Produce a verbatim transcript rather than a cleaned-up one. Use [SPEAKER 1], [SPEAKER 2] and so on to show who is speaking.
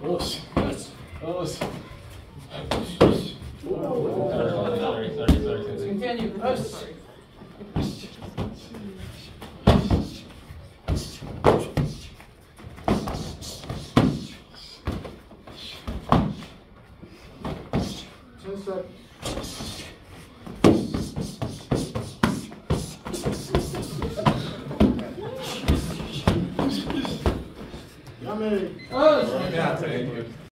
[SPEAKER 1] Push. Push.
[SPEAKER 2] Sorry, sorry, sorry.
[SPEAKER 1] Continue. Push. ten seconds. Yummy. Oh, yeah, thank you.